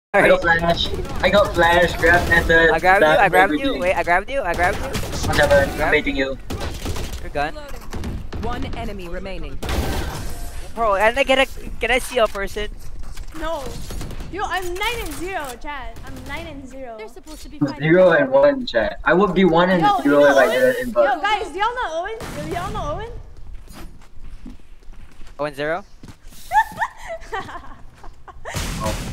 I got flash. I got flash. Grab method. I grabbed you. Wait, I grabbed you. Whatever. I'm baiting you. You're gone. One enemy remaining. Bro, and can I see a person? No. Yo, I'm 9-0, chat. I'm 9-0. They're supposed to be 0 and 1, chat. I would be 1 and 0 if I didn't invite. Yo, guys, do y'all know Owen? Do y'all know Owen? 0-0? Oh.